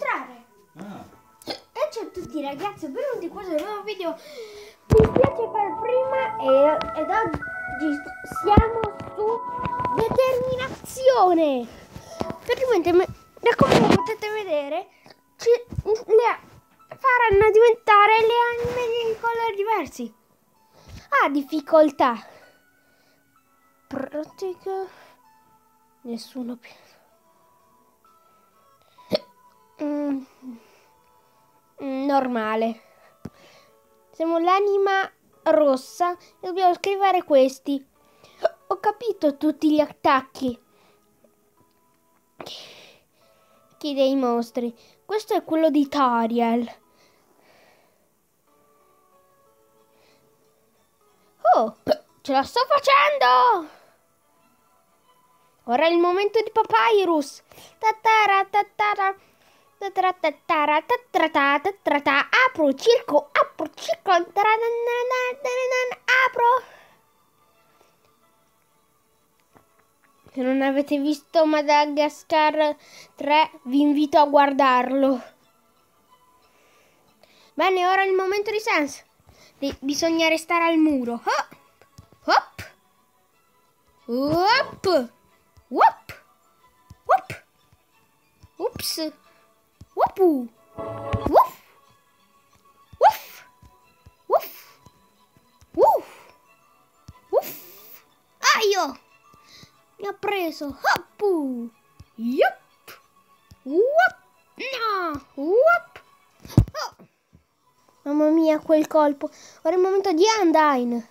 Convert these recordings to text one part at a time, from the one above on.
entrare. E ciao a tutti ragazzi, benvenuti in questo nuovo video. Mi spiace per prima ed oggi siamo su determinazione. Praticamente, da come potete vedere, faranno diventare le anime di colori diversi. Difficoltà. Pratica. Nessuno più. Normale. Siamo l'anima rossa e dobbiamo scrivere questi. Ho capito tutti gli attacchi dei mostri. Questo è quello di Tariel. Oh, ce la sto facendo! Ora è il momento di Papyrus. Apro circo, apro. Se non avete visto Madagascar 3, vi invito a guardarlo. Bene, ora è il momento di Sans. Bisogna restare al muro. Hop. Hop. Whoop! Whoop! Oops! Whoopu! Woof! Woof! Woof! Woof! Woof! Aio! Mi ha preso! Hoppu! Yup! Whoop! No! Whoop! Oh! Mamma mia, quel colpo! Ora è il momento di Undyne!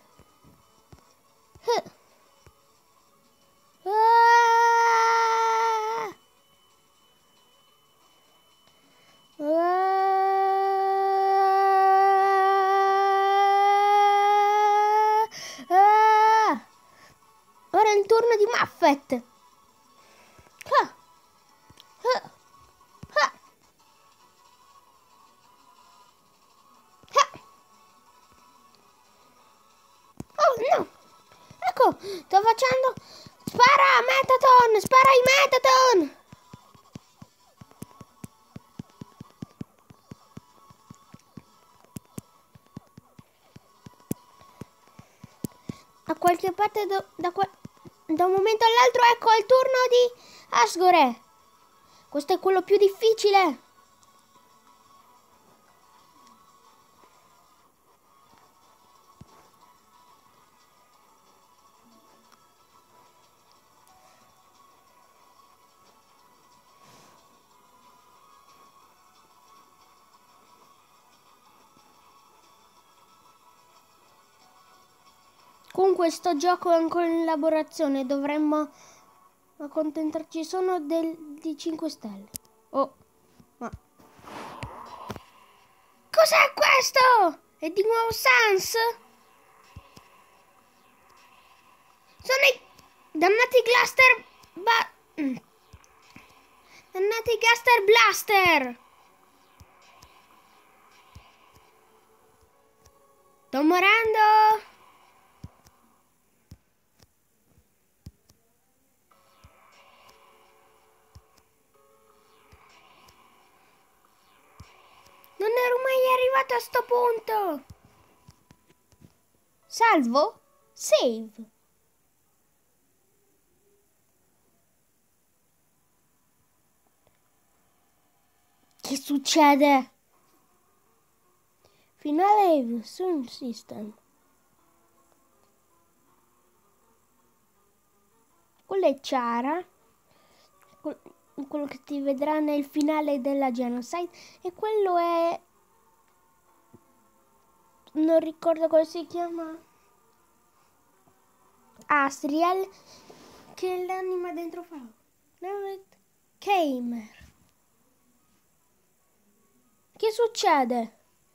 Ora è il turno di Muffet. Oh no! Ecco, sto facendo... Spara Metaton! Spara i Metaton! A qualche parte da un momento all'altro, ecco il turno di Asgore. Questo è quello più difficile. Con questo gioco è ancora in elaborazione, dovremmo accontentarci solo di 5 stelle. Oh, ma... Cos'è questo? È di nuovo Sans? Sono i dannati dannati Gaster Blaster! Sto morendo! Non ero mai arrivato a sto punto. Salvo? Save. Che succede? Finale Sound System. Quello è Chara. Quello che ti vedrà nel finale della Genocide. E quello è... non ricordo come si chiama. Asriel. Che è l'anima dentro Fao. Gamer. Che succede?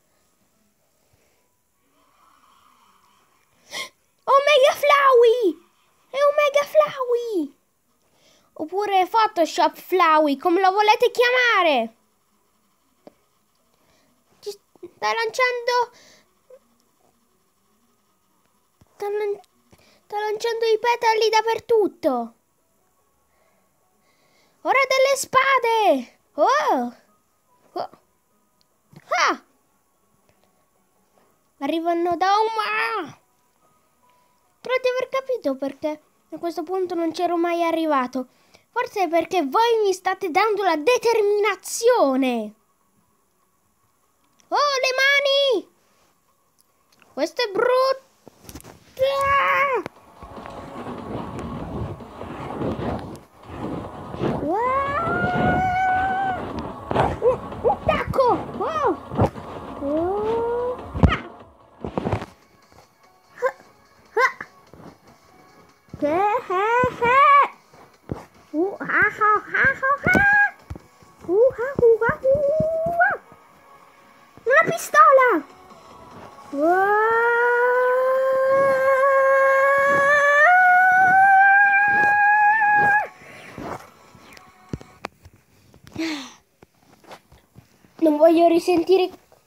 Omega Flowey! È Omega Flowey! Oppure Photoshop Flowey, come lo volete chiamare. Ci sta lanciando... Sta lanciando i petali dappertutto. Ora delle spade! Oh! Arrivano da Uma. Credo di aver capito perché a questo punto non c'ero mai arrivato. Forse è perché voi mi state dando la determinazione. Oh, le mani! Questo è brutto! Un tacco! Oh! Oh! Una pistola! Non voglio risentire.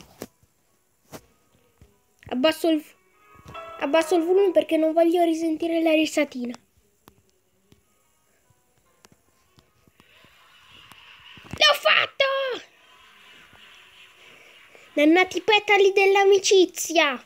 Abbasso il volume perché non voglio risentire la risatina. L'ho fatto! Dannati petali dell'amicizia!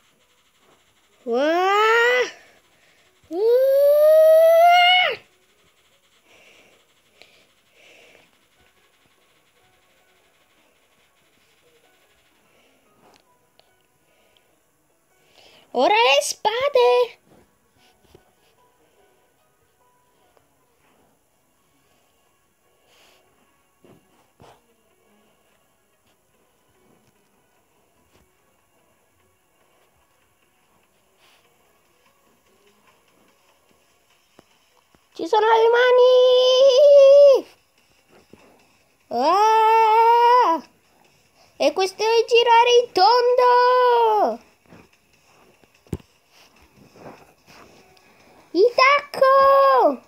Ora le spade! Ci sono le mani! Ah! E questo è girare in tondo! Il tacco!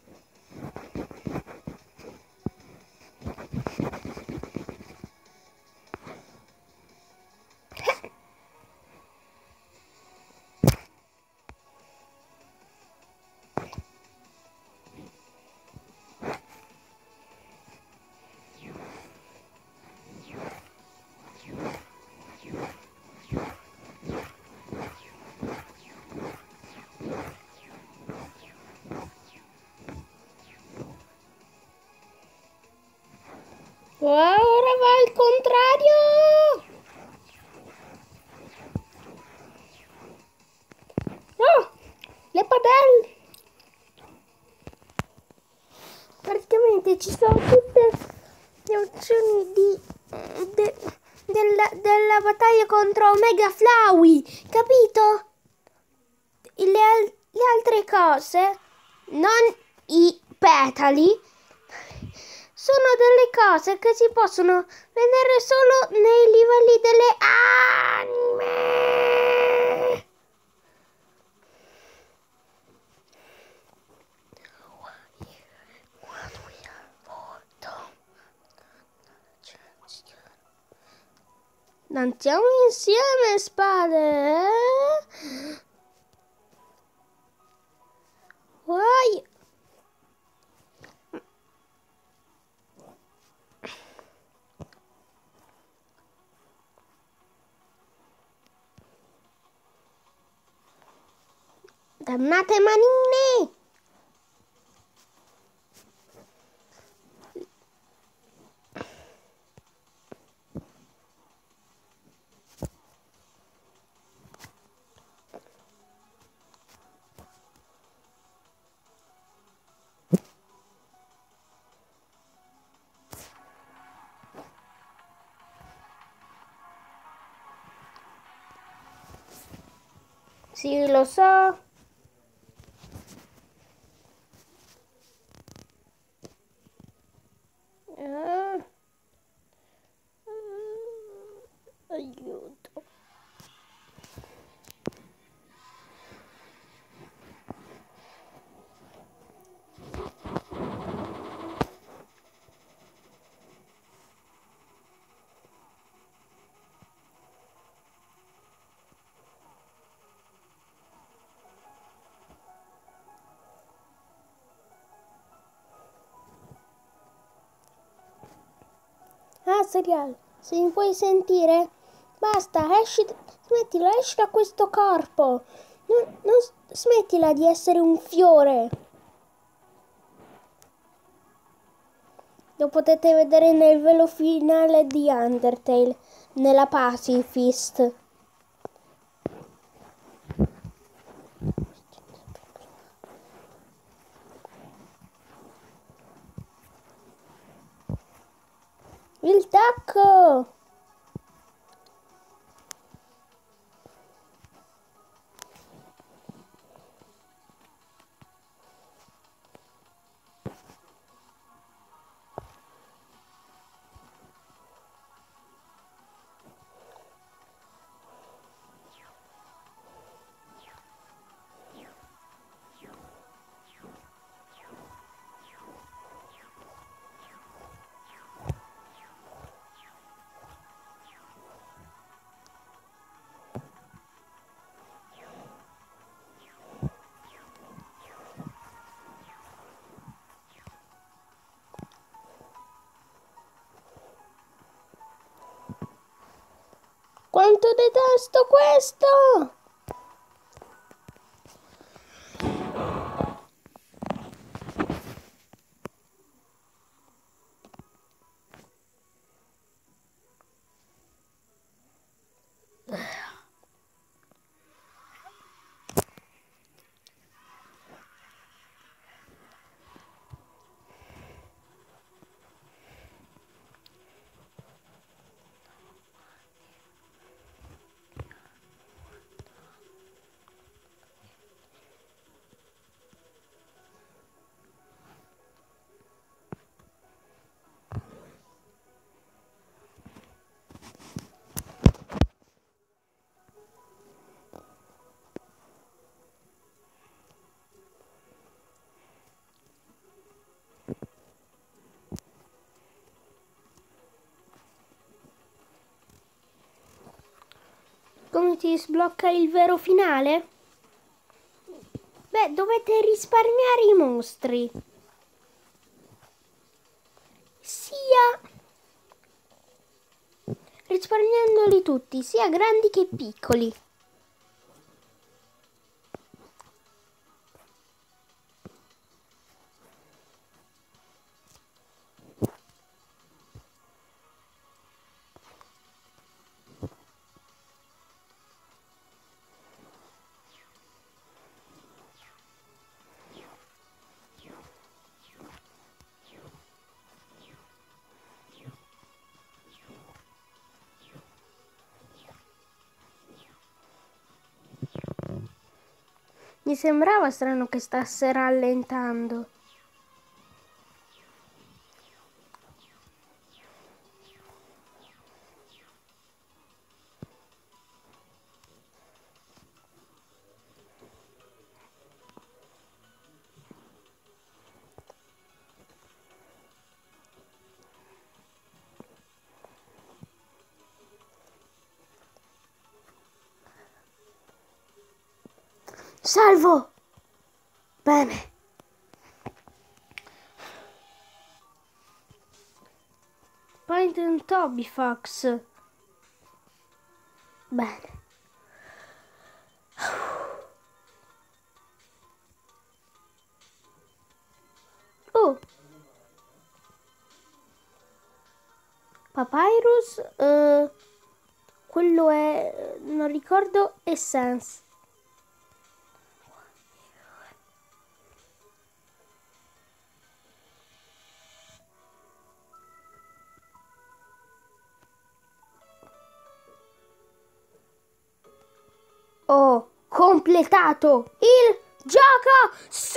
Ora va al contrario! Oh! Le padelle! Praticamente ci sono tutte le opzioni della battaglia contro Omega Flowey, capito? Le altre cose, non i petali, sono delle cose che si possono vedere solo nei livelli delle anime. Danziamo insieme, spade. Vai. Dannate manine. Sì, lo so. Aiuto. Ah, serial, se mi puoi sentire, Basta, esci, smettila, esci da questo corpo. Smettila di essere un fiore. Lo potete vedere nel velo finale di Undertale, nella Pacifist. Il tacco! Quanto detesto questo! Come si sblocca il vero finale? Beh, dovete risparmiare i mostri. Sia risparmiandoli tutti, sia grandi che piccoli. Mi sembrava strano che stasse rallentando. Salvo! Bene. Point and Toby Fox. Bene. Oh. Papyrus. Quello è... non ricordo. Essence. Ho completato il gioco! Sì!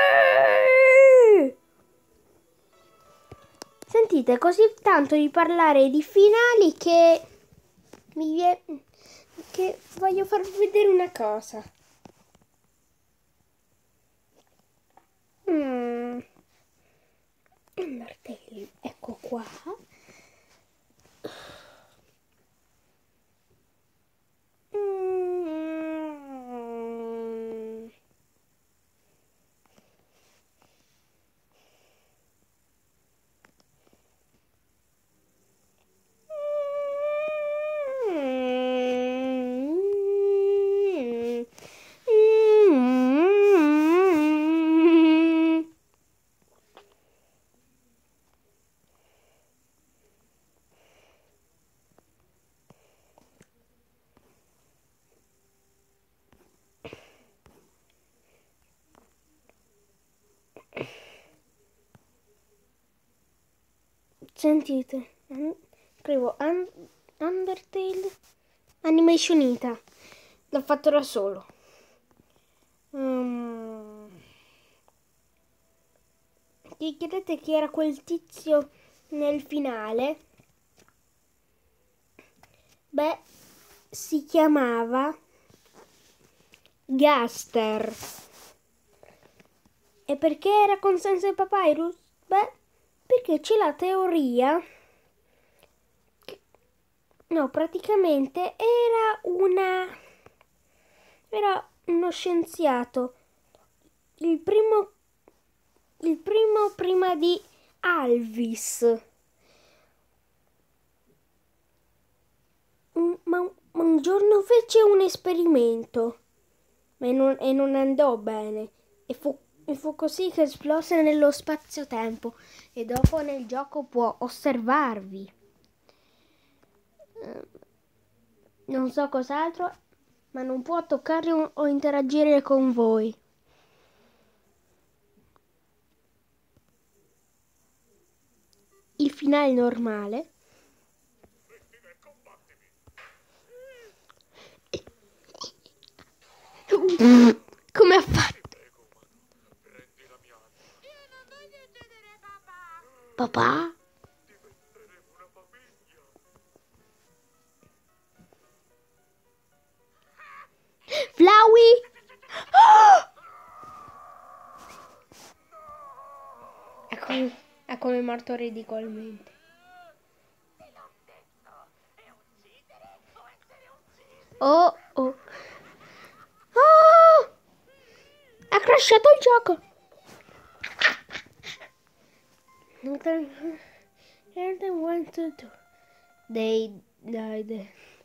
Sentite così tanto di parlare di finali che mi viene... che voglio farvi vedere una cosa. Il martello, ecco qua. Sentite, scrivo Undertale Animation Ita. L'ho fatto da solo. Ti chiedete chi era quel tizio nel finale? Beh, si chiamava Gaster. E perché era con Sensei Papyrus? Beh, perché c'è la teoria che, no, praticamente era uno scienziato, il primo prima di Alvis. Ma un giorno fece un esperimento e non andò bene e fu così che esplose nello spazio-tempo e dopo nel gioco può osservarvi. Non so cos'altro, ma non può toccare o interagire con voi. Il finale normale. Come ha fatto? Papà? Flowey? È come morto ridicolmente. Oh, oh. Oh! Ha crashato il gioco. Everything went to do. They died.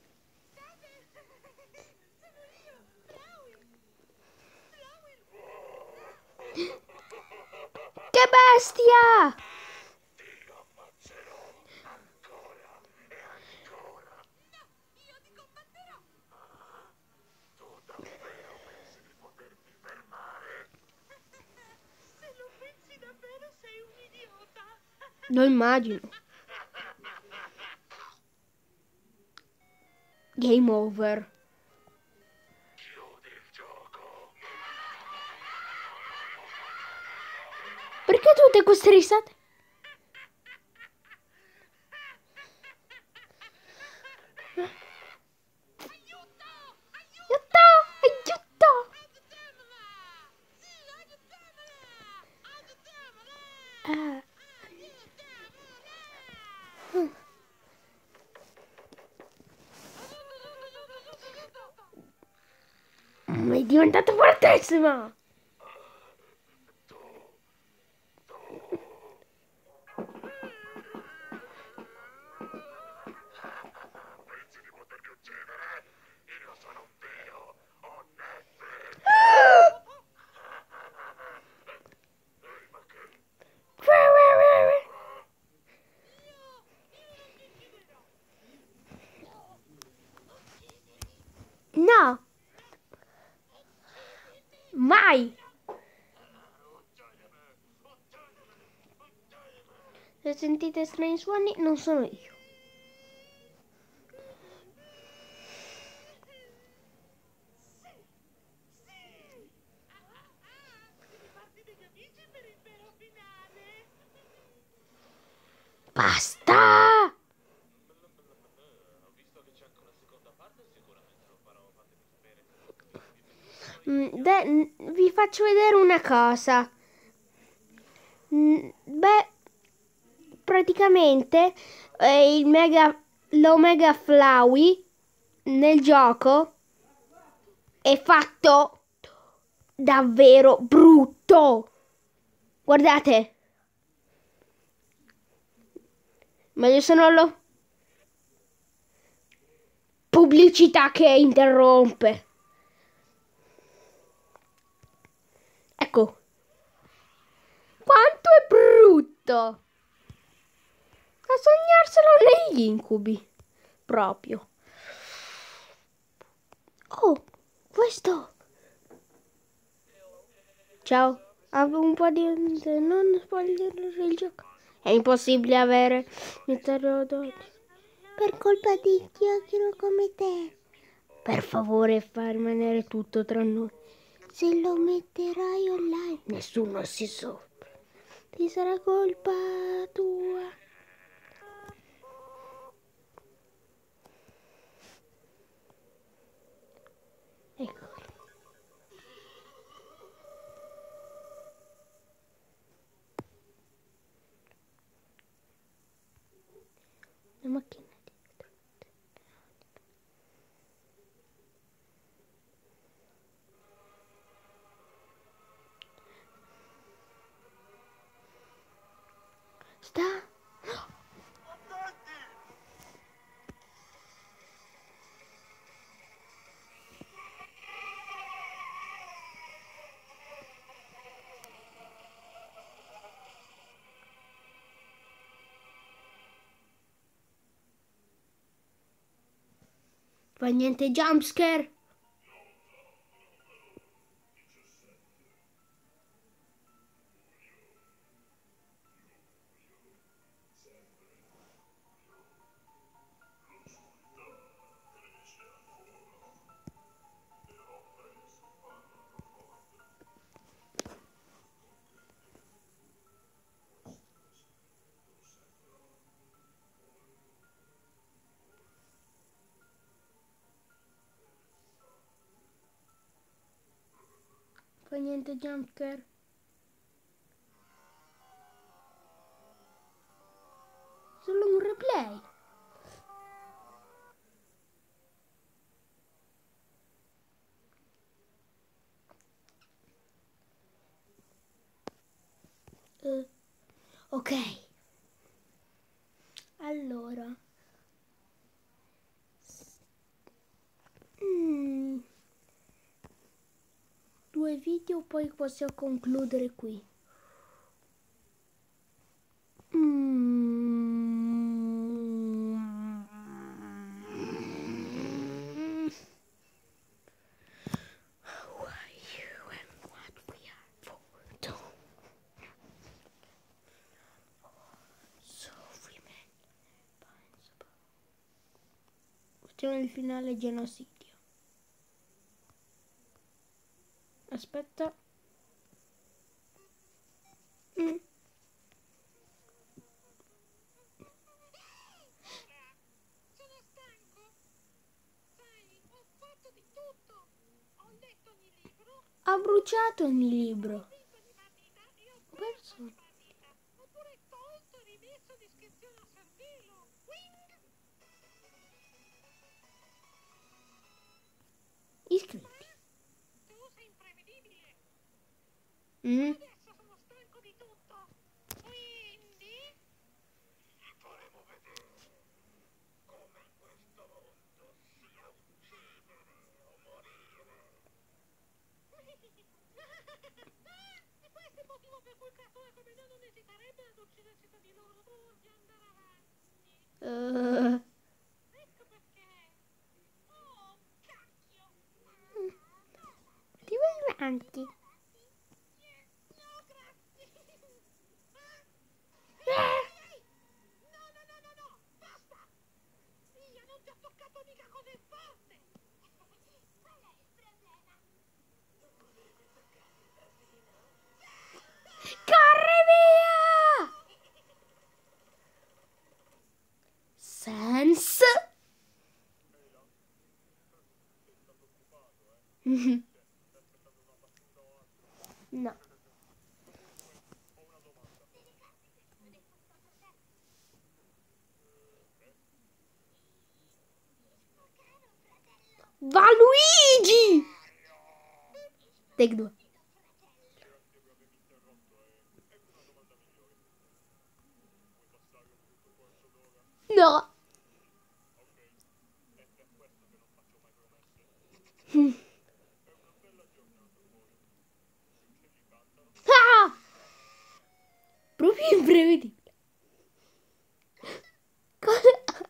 Che bestia! Lo immagino. Game over. Perché tutte queste risate? Aiuto! Aiuto! Ma è diventata fortissima! No! Mai! Se sentite strani suoni, non sono io. Basta! Vi faccio vedere una cosa. Beh, praticamente l'Omega Flowey nel gioco è fatto davvero brutto. Guardate. Meglio se non lo... Pubblicità che interrompe. Ecco. Quanto è brutto. A sognarselo negli incubi. Proprio. Oh, questo. Ciao. Avevo un po' di... Non spoilerare il gioco. È impossibile avere i pterodoti. Per colpa di chiacchiere come te. Per favore, fai rimanere tutto tra noi. Se lo metterai online, nessuno si sopra. Ti sarà colpa tua. Ecco. La macchina dietro. Sta. Fa niente jumpscare. Fa niente jumpscare. Solo un replay. Ok. Allora. Due video, poi possiamo concludere qui. Facciamo il finale genocidio. Aspetta. Sono stanco. Sai, ho fatto di tutto. Ho letto ogni libro. Ha bruciato ogni libro. Ho vinto ogni partita e ho perso ogni partita. Ho pure tolto e rimesso l'iscrizione a Cervelo. Wing! Iscritti. Tu sei imprevedibile. Adesso sono stanco di tutto. Quindi faremo vedere come in questo mondo sia uccidere o morire. E questo è il motivo per cui persone come noi non esiterebbero ad uccidersi tra di loro pur di andare avanti. Ecco perché. Oh, cacchio! Ti vai avanti. No, grazie! Ehi! No, no, no, no, no! Basta! Via, non ti ho toccato mica così forte! Qual è il problema? Non volevi toccare forte di noi? Corri via! Sense. No. Va Luigi! Take 2. No. Ah! Proprio imprevedibile. Cosa?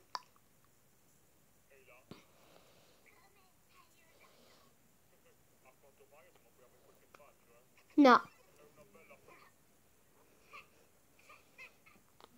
No.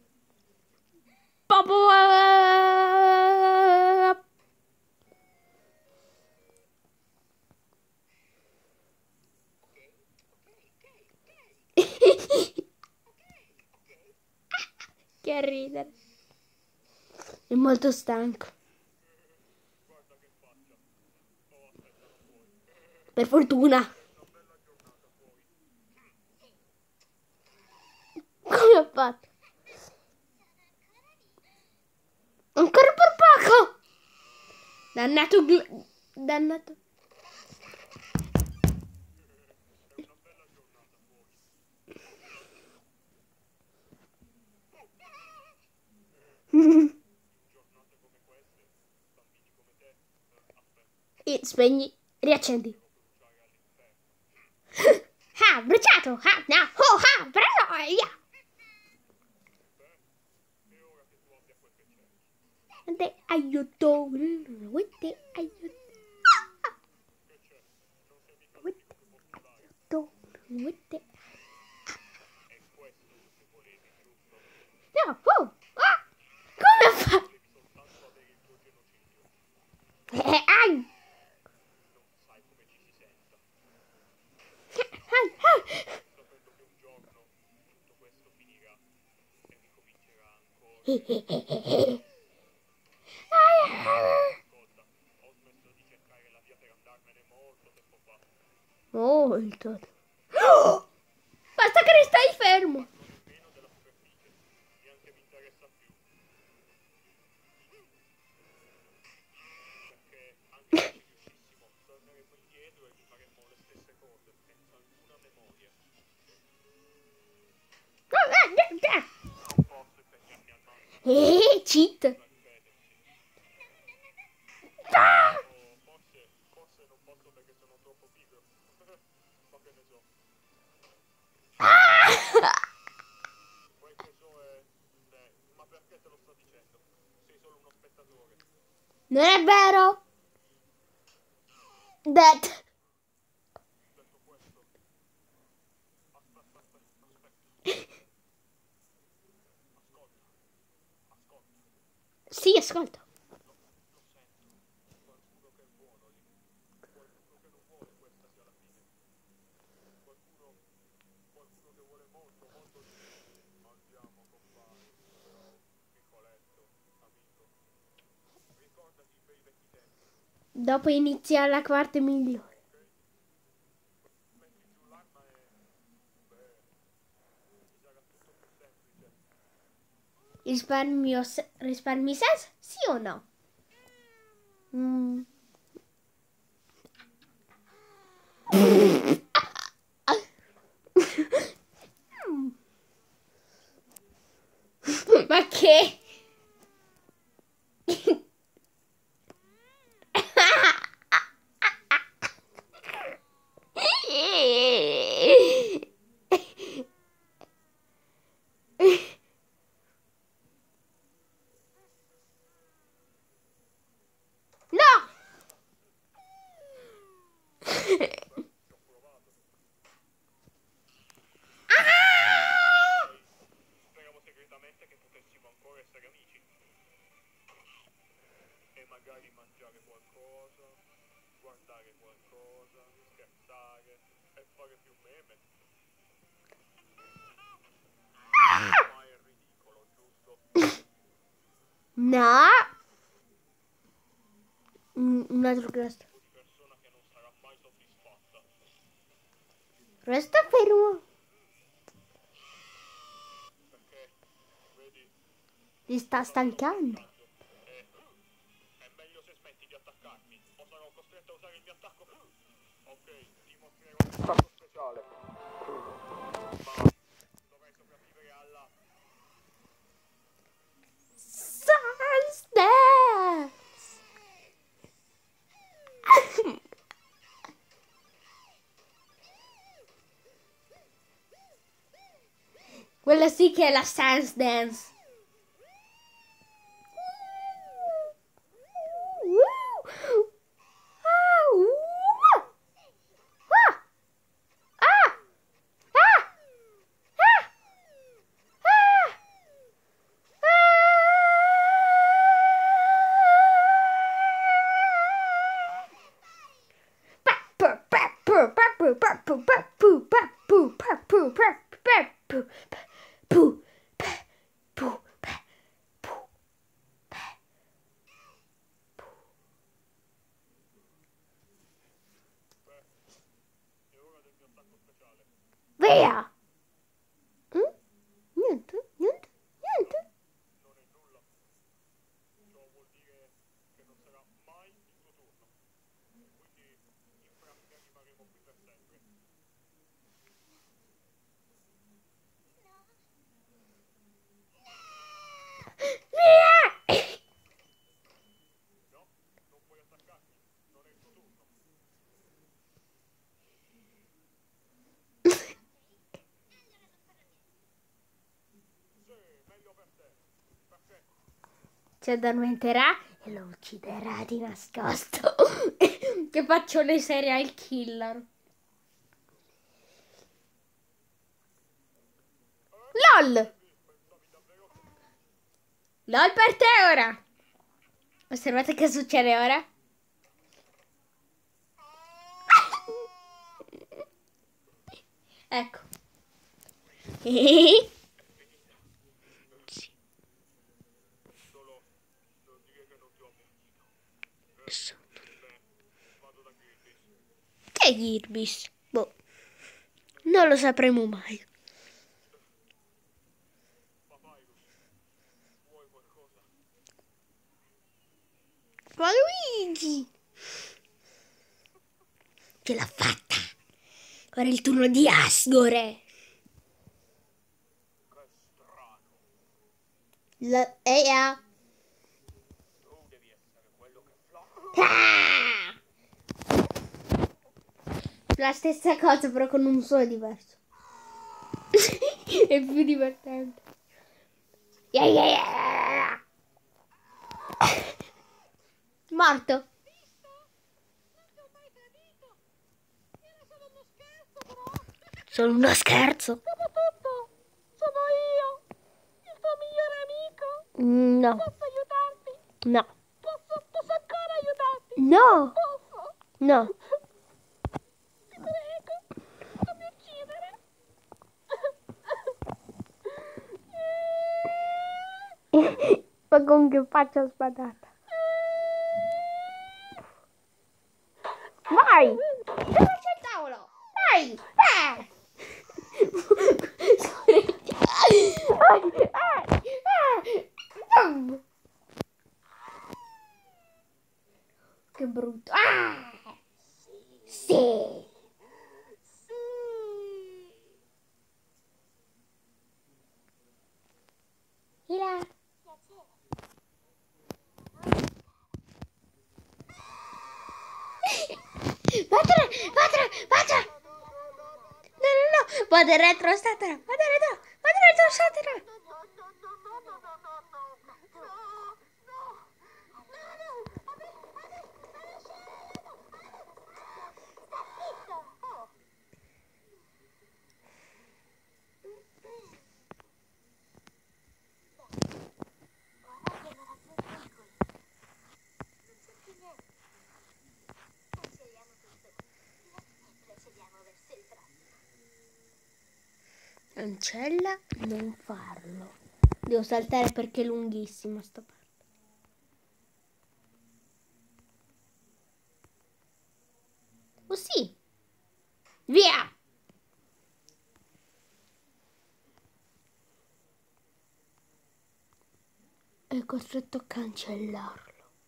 a ridere. È molto stanco. Per fortuna. Come ho fatto? Ancora per poco. Dannato. Dannato. E spegni, riaccendi. Ah, bruciato! Ah, no! Oh, ah, via! Te aiuto! Te aiuto! Te. No! Oh! Ah! Come fa? Ai! Molto. Oh! Basta che stai fermo. Cheat. Ah! Non è vero? That. Sì, ascolto. Dopo inizia la quarta migliore. Risparmi senso? Sì o no? Ma che? No! Speriamo segretamente che potessimo ancora essere amici. E magari mangiare qualcosa, guardare qualcosa, scherzare e fare più meme. Ma è ridicolo, giusto? No! Un altro gesto. Persona che non sarà mai soddisfatta. Resta fermo. Perché, vedi, Ti sta stancando. è meglio se smetti di attaccarmi, o sarò costretto a usare il mio attacco. Ok, dimostrerò un attacco speciale. Ma dovrai sopravvivere alla... Sunstance! Quella sì che è la Sans Dance. Via! Mm? Niente, niente, niente. Via! Si addormenterà e lo ucciderà di nascosto. Che faccio le serial killer. LOL! LOL per te ora! Osservate che succede ora. Ecco. Che Girbis? Boh. Non lo sapremo mai. Ma Luigi! Ce l'ha fatta! Ora è il turno di Asgore! Ah! La stessa cosa però con un suono diverso. È più divertente. Yeah, yeah, yeah. Morto. Non ti ho mai tradito. Era solo uno scherzo, però. Solo uno scherzo. Soprattutto, sono io, il tuo migliore amico. No. Posso aiutarti? No. Posso ancora aiutarti? No. Posso? No. Ti prego, non mi uccidere. Ma con che faccia spadata. Vai! Dove c'è il tavolo? Vai! Che brutto. Ah! Sì! Là. Vattene, vattene, vattene! No, no, no! Vado retro, statela! Vado retro, statela! Cancella, non farlo. Devo saltare perché è lunghissima sta parte. Oh sì! Via! È costretto a cancellarlo.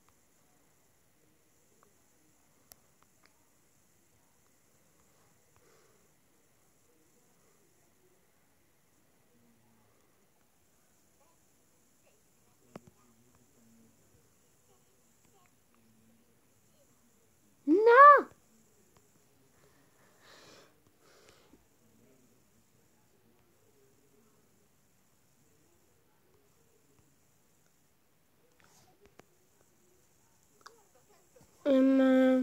No! Um,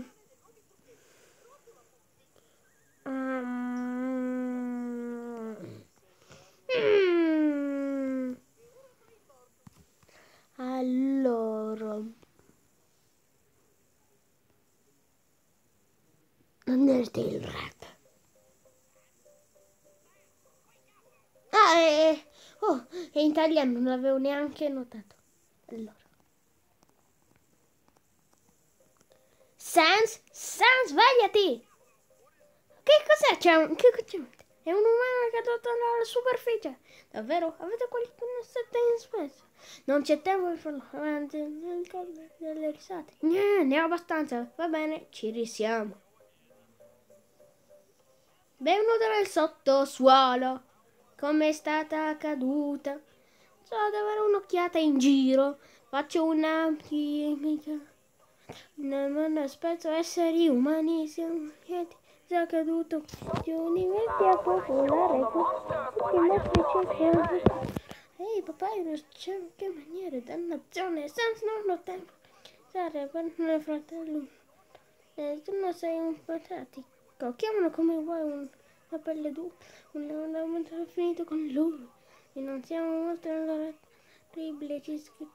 mm. Allora, Undertale. Ah, oh, è in italiano, non l'avevo neanche notato. Allora. Sans, svegliati! Che cos'è? Che è un umano caduto dalla superficie. Davvero? Avete qualcuno sette in spesa? Non c'è tempo per farlo avanti nel collo delle risate. Ne ho abbastanza. Va bene, ci risiamo. Benvenuto nel sottosuolo. Come è stata caduta? So di avere un'occhiata in giro. Faccio una chimica. Nel mondo spesso esseri umani siamo lieti. Già caduto. Gli universi a popolare tutti i nostri cerchiamo. Ehi papà, non c'è che maniere, dannazione, senza non ho tempo. Sare per mio fratello. Tu non sei un patetico. Chiamalo come vuoi, una pelle dura. Una volta finito con lui. E non siamo molto allora terribile, ci scritti.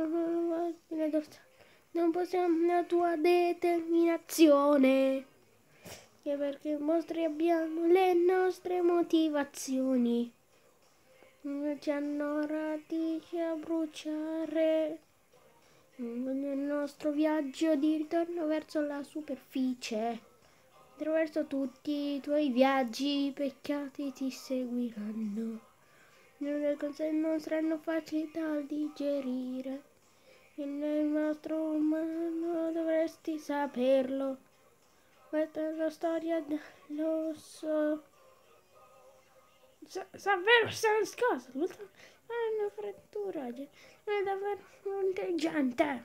Non possiamo la tua determinazione. Che perché mostri abbiamo le nostre motivazioni. Non ci hanno radici a bruciare. Nel nostro viaggio di ritorno verso la superficie. Attraverso tutti i tuoi viaggi, i peccati ti seguiranno. Le cose non saranno facili da digerire. E nel nostro umano dovresti saperlo. Questa è la storia dell'osso. Davvero senza cosa? È una frattura. È davvero intelligente.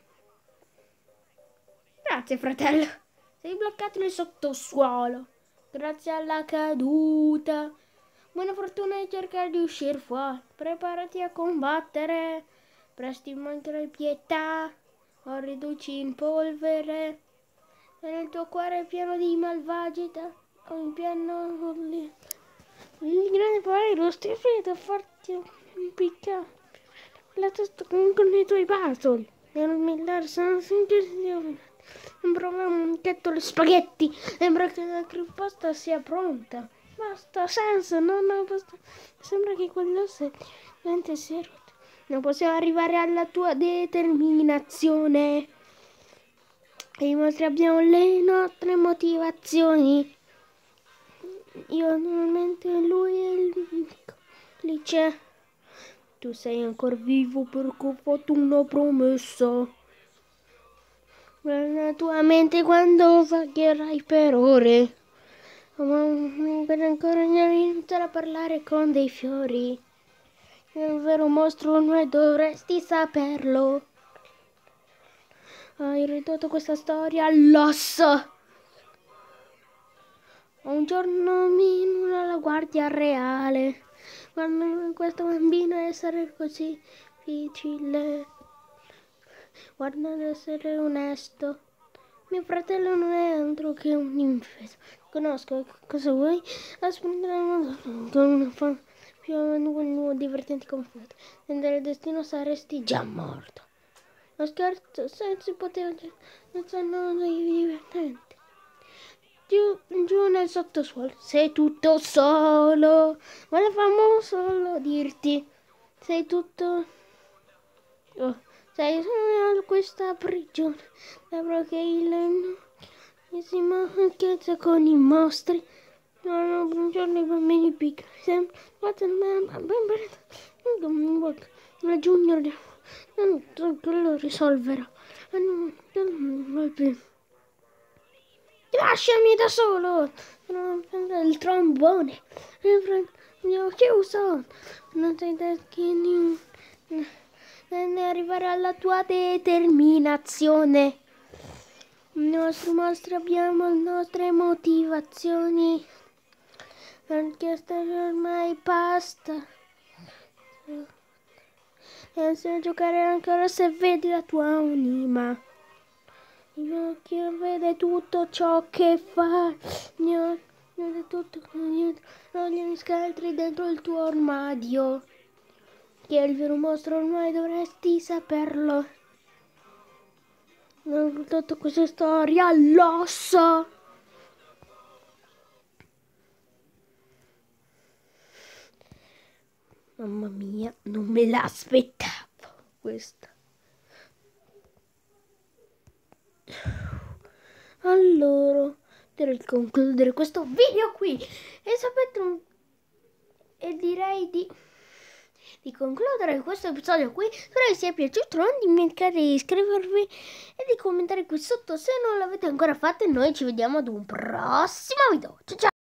Grazie, fratello. Sei bloccato nel sottosuolo. Grazie alla caduta. Buona fortuna di cercare di uscire fuori. Preparati a combattere. Presto mancherai pietà. O riduci in polvere. E nel tuo cuore è pieno di malvagità. O in pieno lì. Il grande paero stai freddo a farti impiccare la testa con i tuoi puzzle. E non millare sono singhiozzioni. Sembra un le spaghetti. Sembra che la crepasta sia pronta. Basta, senza, non basta. Sembra che quell'osso diventa sia rotto. Non possiamo arrivare alla tua determinazione. E i nostri abbiamo le nostre motivazioni. Io normalmente lui è il complice. Tu sei ancora vivo perché ho fatto una promessa. Nella tua mente quando vagherai per ore. Per ancora iniziare a parlare con dei fiori. È un vero mostro, noi dovresti saperlo. Hai ridotto questa storia all'osso. Un giorno minuto alla guardia reale. Quando questo bambino essere così difficile. Guarda ad essere onesto. Mio fratello non è altro che un infeso. Conosco, cosa vuoi? Aspetta con una forma più nuovo divertente come foto. Nel destino saresti già morto. Lo scherzo, se si poteva non sono divertenti. Giù nel sottosuolo, sei tutto solo. Volevamo solo dirti, sei tutto. Oh, sei solo in questa prigione. Sembra che si manchezza con i mostri. No, buongiorno i bambini piccoli. Sempre la Junior lo risolverà. Lasciami da solo. Il trombone. Mi ho chiuso. Non sei da schieni. Arrivare alla tua determinazione. I nostri mostri abbiamo le nostre motivazioni. Anche stare ormai basta. E se giocare ancora se vedi la tua anima. Il mio occhio vede tutto ciò che fa. Vede tutto dietro gli scheletri dentro il tuo armadio. Chi è il vero mostro ormai dovresti saperlo. Ho raccontato questa storia all'osso. Mamma mia, non me l'aspettavo questa. Allora, direi di concludere questo video qui. E sapete, e direi di concludere questo episodio qui. Spero vi sia piaciuto, non dimenticate di iscrivervi e di commentare qui sotto se non l'avete ancora fatto, e noi ci vediamo ad un prossimo video. Ciao ciao!